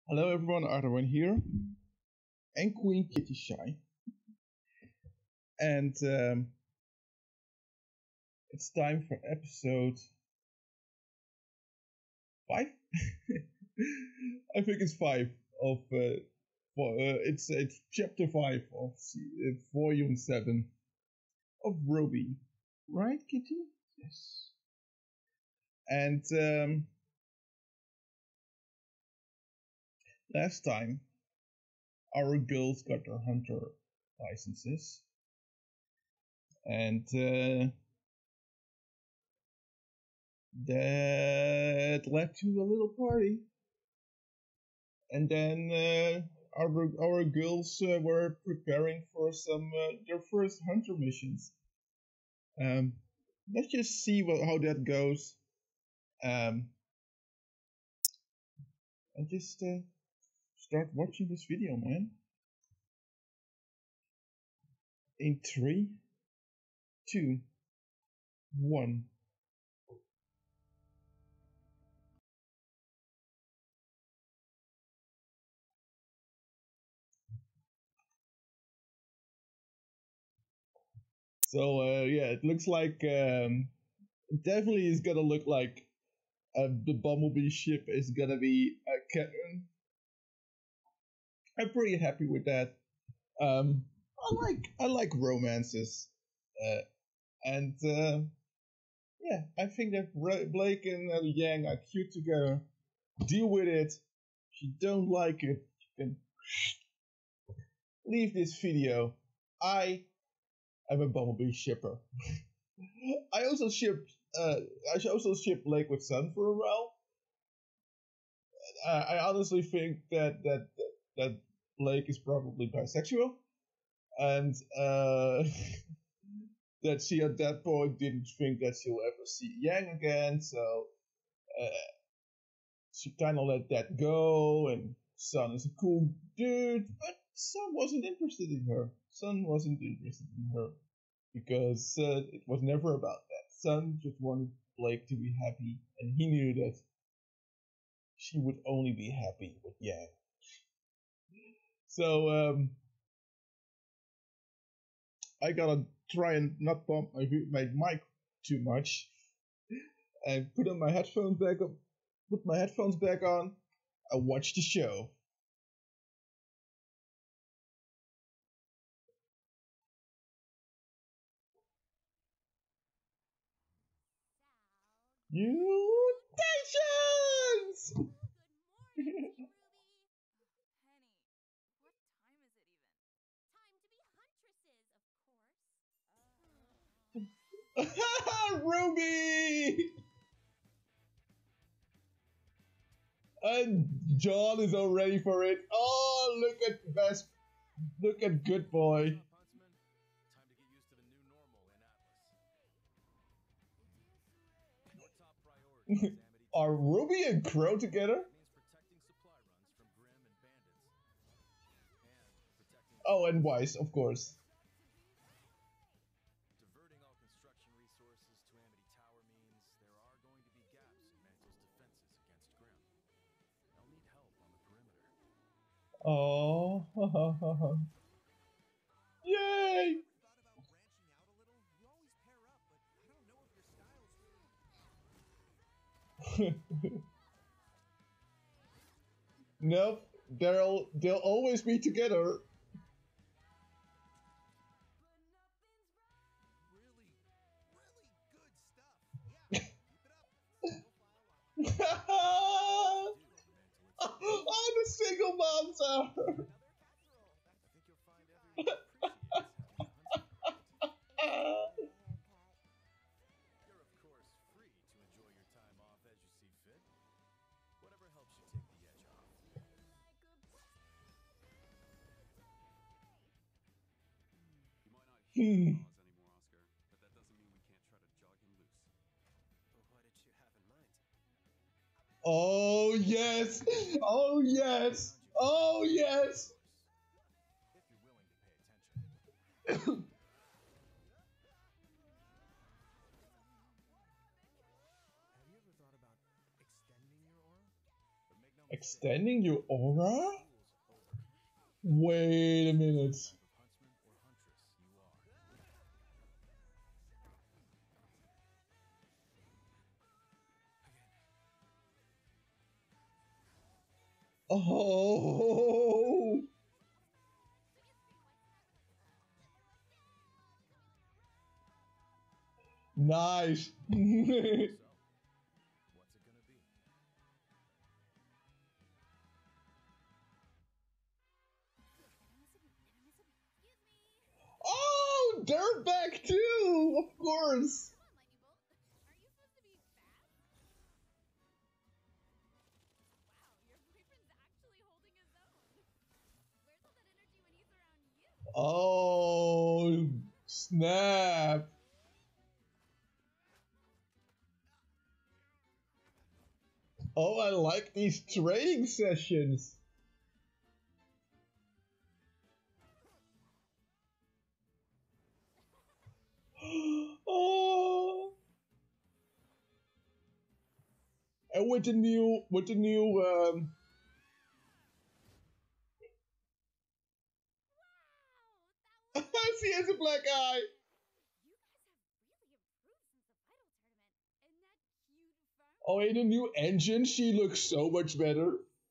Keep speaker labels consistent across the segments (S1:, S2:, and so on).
S1: Hello everyone, Arwen here, and Queen Kitty Shy, and it's time for episode 5. I think it's 5 of it's chapter 5 of volume 7 of RWBY, right, Kitty? Yes. And last time, our girls got their hunter licenses, and that led to a little party. And then our girls were preparing for some their first hunter missions. Let's just see how that goes. And just start watching this video, man. In 3, 2, 1. So yeah, it looks like definitely is gonna look like the Bumblebee ship is gonna be a canon. I'm pretty happy with that. I like romances, and yeah, I think that Blake and Yang are cute together. Deal with it. If you don't like it, you can leave this video. I am a Bumblebee shipper. I also shipped Blake with Sun for a while. I honestly think that Blake is probably bisexual, and that she at that point didn't think that she'll ever see Yang again, so she kind of let that go. And Sun is a cool dude, but Sun wasn't interested in her. Because it was never about that. Sun just wanted Blake to be happy, and he knew that she would only be happy with Yang. So I gotta try and not bump my mic too much, and put my headphones back on, and watch the show. Mutations! RWBY! And John is all ready for it. Oh, look at good boy. Are RWBY and Crow together? Oh, and Weiss, of course. Oh, yay! Nope, they'll always be together. Oh, the single moms are. Oh yes! Oh yes! Oh yes! Extending your aura? Wait a minute. Oh! Nice! Oh! Dirtbag too! Of course! Oh, snap. Oh, I like these training sessions. Oh. And with the new she has a black eye. Oh, in the new engine, she looks so much better.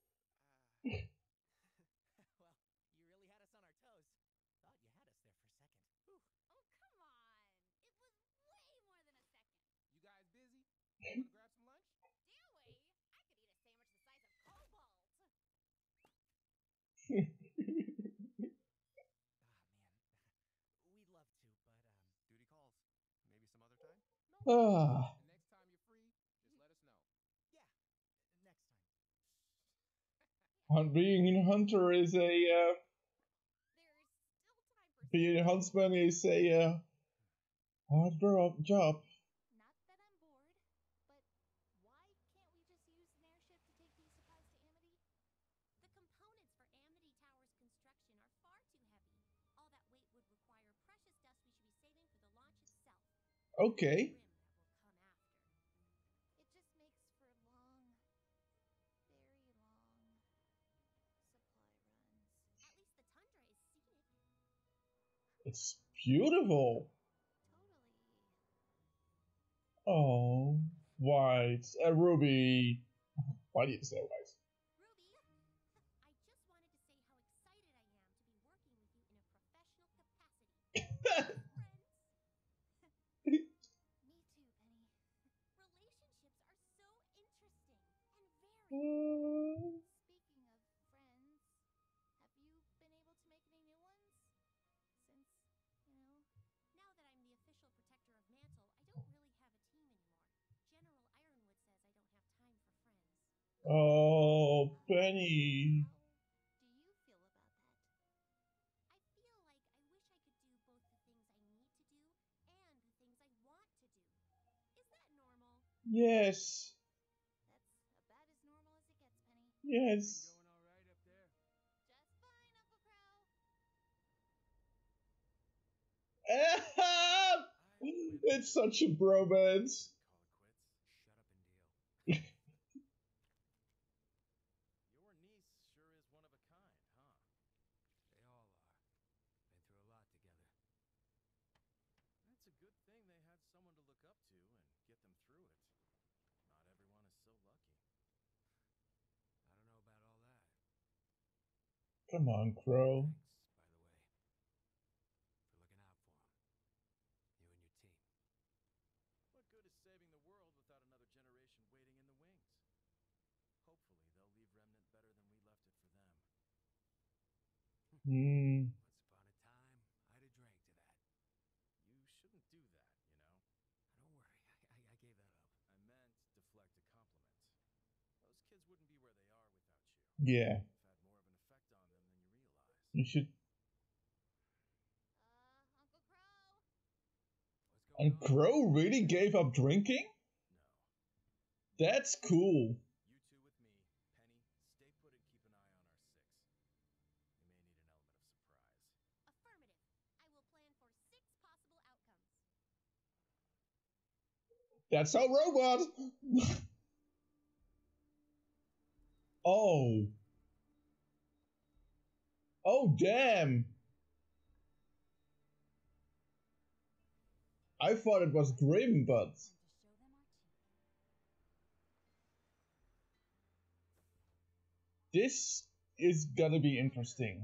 S1: Ah. Being a hunter is a being a huntsman is a hard job. Okay. It's beautiful. Oh, white. Ruby. Why did you say white? Oh, Penny. Yes. Yes. It's such a bromance. Come on, Crow. Hmm. Yeah. You should. And Crow really gave up drinking? That's cool. That's our robot! Oh. Oh, damn. I thought it was Grim, but... This is gonna be interesting.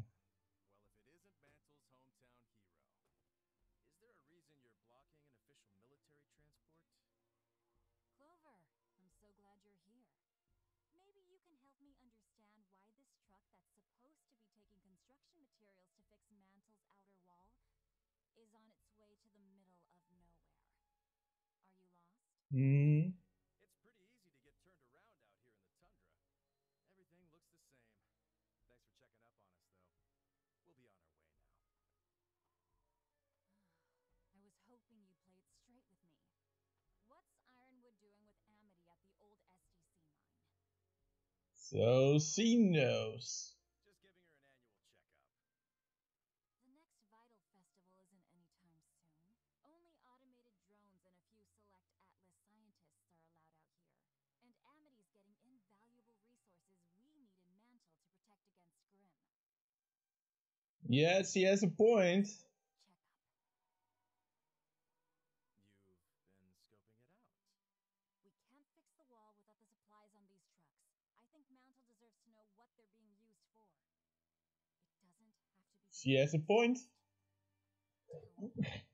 S1: Hmm.
S2: It's pretty easy to get turned around out here in the tundra. Everything looks the same. Thanks for checking up on us, though. We'll be on our way now.
S3: I was hoping you'd play it straight with me. What's Ironwood doing with Amity at the old SDC mine?
S1: So she knows.
S2: Just giving her an annual checkup.
S3: The next Vital Festival isn't anytime soon. Only automated drones and a few select Atlas scientists are allowed out here. And Amity's getting invaluable resources we need in Mantle to protect against Grimm.
S1: Yeah, she has a point.
S3: Checkup.
S2: You've been scoping it out.
S3: We can't fix the wall without the supplies on these trucks. I think Mantle deserves to know what they're being used for. It doesn't have to be...
S1: She has a point.
S2: I'm going to have to pass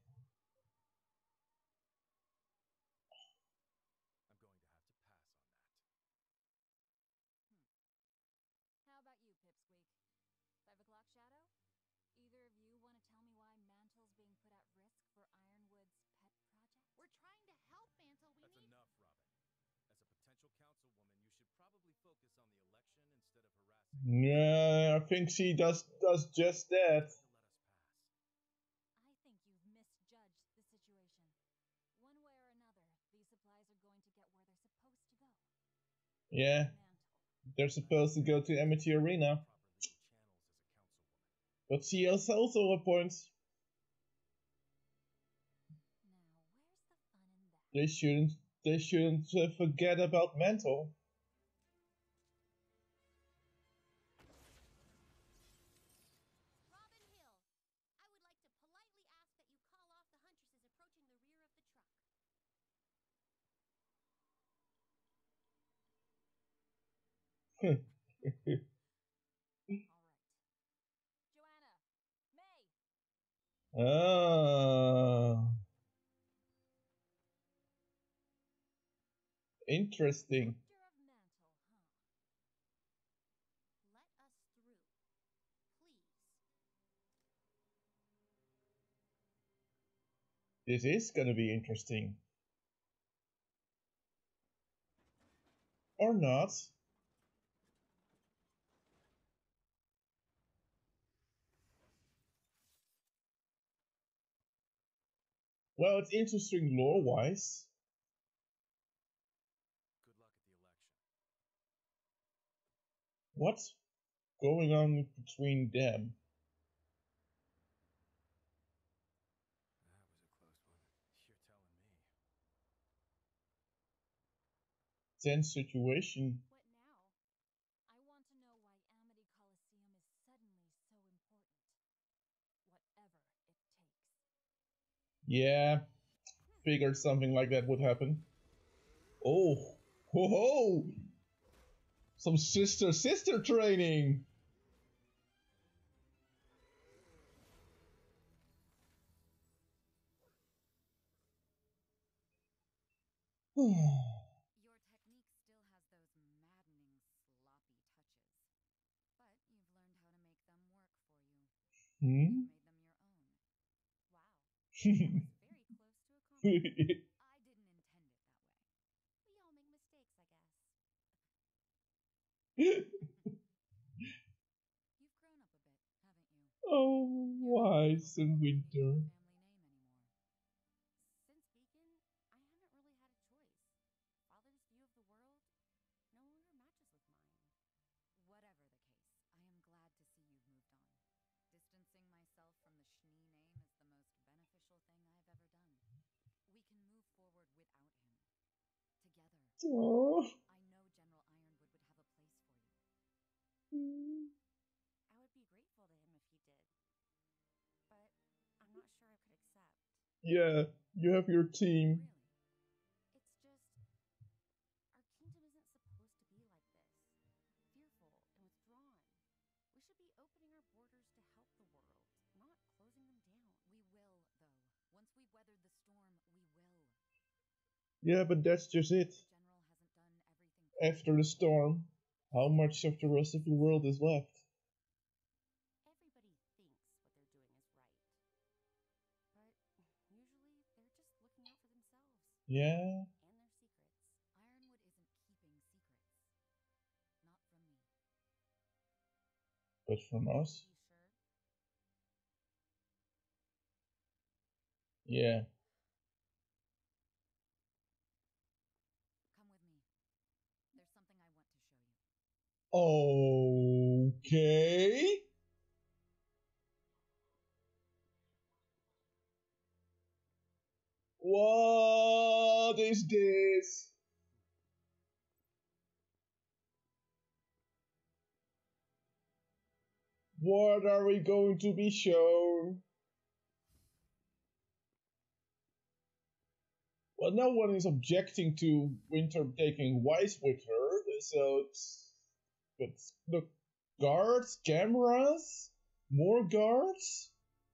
S2: on that.
S3: How about you, Pipsqueak? 5 o'clock shadow? Either of you want to tell me why Mantle's being put at risk for Ironwood's pet project?
S4: We're trying to help, Mantle.
S2: That's enough, Robin. As a potential councilwoman, you should probably focus on the election instead of harassing.
S1: Yeah, I think she does just that.
S2: To let us pass.
S3: I think you've misjudged the situation. One way or another, these supplies are going to get where they're supposed to go.
S1: Yeah,
S3: Mantle.
S1: they're supposed to go to Amity Arena.
S2: Proper legal channels as a councilwoman.
S1: But she has also a point.
S3: Now, where's the fun in that?
S1: They shouldn't forget about Mantle.
S4: Robin Hill, I would like to politely ask that you call off the huntresses approaching the rear of the truck.
S3: All right. Joanna! May!
S1: Ah, interesting.
S3: Protector of Mantle, huh?
S4: Let us through. Please.
S1: This is gonna be interesting. Or not. Well, it's interesting lore-wise.
S2: Good luck at the election.
S1: What's going on between them?
S2: That was a close one. You're telling me.
S1: Tense situation.
S3: What now? I want to know why Amity Coliseum is suddenly so important. Whatever it takes.
S1: Yeah, figured something like that would happen. Oh, ho ho! Some sister training!
S3: Your technique still has those maddening, sloppy touches. But you've learned how to make them work for you.
S1: Hmm?
S3: You've made them your own. Wow. That was very close to a compliment. I didn't intend it that way.
S4: We all make mistakes, I guess.
S3: You've grown up a bit, haven't you?
S1: Oh,
S3: You're not the
S1: Wise
S3: little
S1: in
S3: girl clinging to
S1: winter.
S3: the family name anymore.
S4: Since Beacon, I haven't really had a choice. Father's view of the world no longer matches with mine.
S3: Whatever the case, I am glad to see you've moved on. Distancing myself from the Schnee name is the most beneficial thing I've ever done. We can move forward without him. Together.
S1: Oh.
S3: I know General Ironwood would have a place for you.
S1: Yeah, you have your team.
S4: Really? It's just, our kingdom isn't supposed to be like this. Fearful and withdrawn. We should be opening our borders to help the world, not closing them down.
S3: We will, though. Once we've weathered the storm, we will.
S1: Yeah, but that's just it.
S3: The general hasn't done everything.
S1: After the storm, how much of the rest of the world is left?
S4: Everybody thinks what they're doing is right. But usually they're just looking out for themselves
S1: Yeah,
S4: and their secrets.
S3: Ironwood isn't keeping secrets. Not from me.
S1: but from us?
S3: You sure?
S1: Yeah.
S3: Come with me. There's something I want to show you.
S1: Okay. What is this? What are we going to be shown? Well, no one is objecting to Winter taking Wise with her, so it's... But look, guards, cameras, more guards,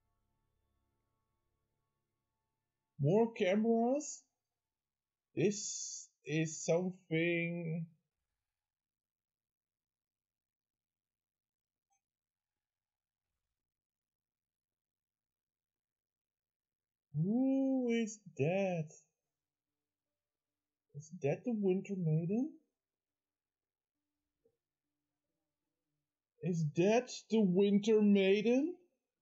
S1: more cameras. This is something... Who is that? Is that the Winter Maiden? Is that the Winter Maiden?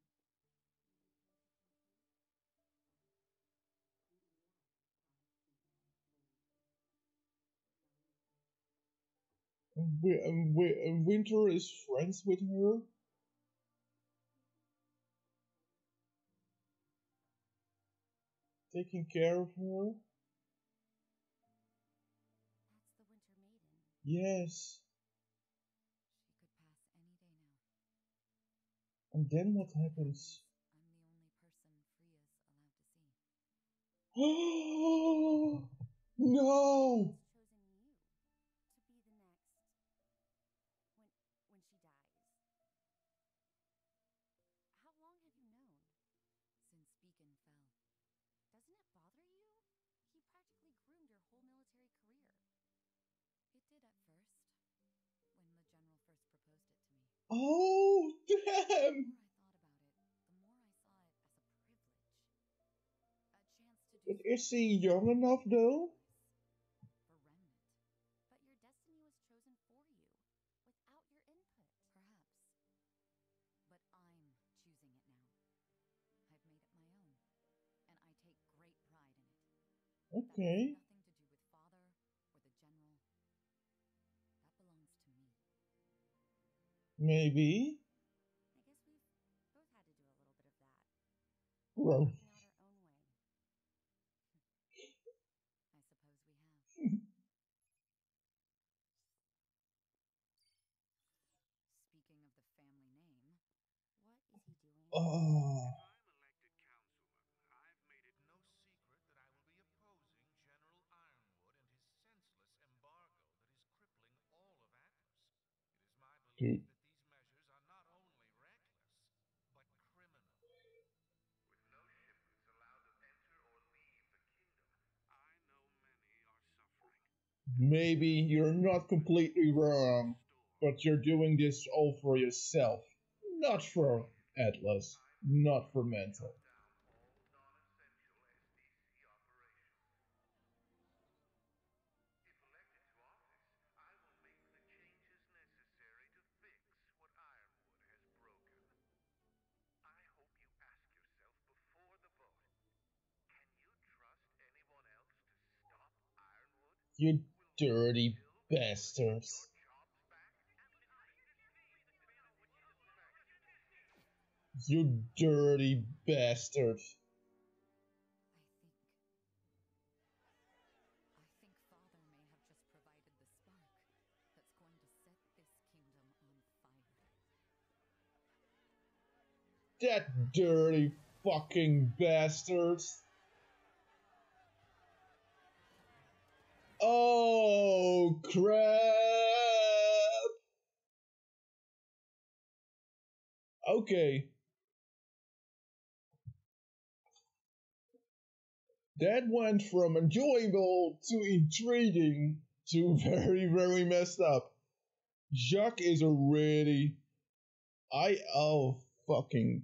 S1: Winter is friends with her? Taking care of her?
S4: That's the Winter Maiden.
S1: Yes.
S3: She could pass any day now.
S1: And then what happens?
S3: I'm the only person Freya's allowed to see.
S1: Oh no!
S4: Who's chosen you to be the next when she dies? How long have you known?
S3: Since Beacon fell.
S4: Doesn't it bother you? He practically groomed your whole military career.
S3: It did at first, when the general first proposed it to me.
S1: Oh
S3: The
S1: damn!
S3: more I thought about it, the more I saw it as a privilege. A chance to do
S1: But is
S3: something
S1: he young enough though?
S3: for Remnant.
S4: But your destiny was chosen for you, without your input.
S3: Perhaps. But I'm choosing it now. I've made it my own, and I take great pride in it.
S1: Okay.
S3: That has nothing to do with Father or the General. That belongs to me.
S1: Maybe.
S4: I guess we've both had to do a little bit of that.
S1: Well,
S4: Carving out our own way.
S3: I suppose we have. Speaking of the family name,
S4: What is he doing?
S1: oh,
S2: If I'm elected councilman, I've made it no secret that I will be opposing General Ironwood and his senseless embargo that is crippling all of Atlas. It is my belief that these measures are not only reckless, but criminal. With no shipments allowed to enter or leave the kingdom, I know many are suffering.
S1: maybe you're not completely wrong, but you're doing this all for yourself. Not for Atlas, not for Mental.
S2: Down all non-essential SDC operations. If elected to office, I will make the changes necessary to fix what Ironwood has broken. I hope you ask yourself before the vote, can you trust anyone else to stop Ironwood?
S1: You dirty bastards.
S2: Jobs back?
S1: You dirty bastard.
S3: I think Father may have just provided the spark that's going to set this kingdom on fire.
S1: That dirty fucking bastard. Oh crap! Okay. That went from enjoyable to intriguing to very, very messed up. Jacques is a really... fucking...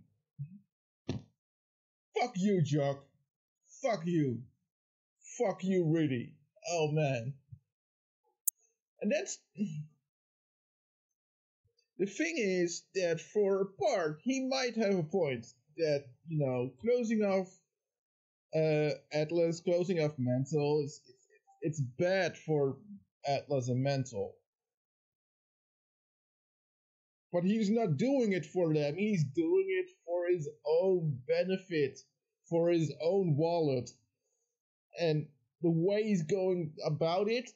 S1: Fuck you, Jacques. Fuck you. Fuck you, really. Oh, man. And that's... The thing is that for a part, he might have a point. That, closing off Atlas, closing off Mental, it's bad for Atlas and Mental. But he's not doing it for them, he's doing it for his own benefit, for his own wallet. And the way he's going about it,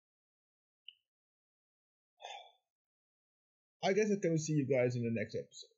S1: I guess I'm gonna see you guys in the next episode.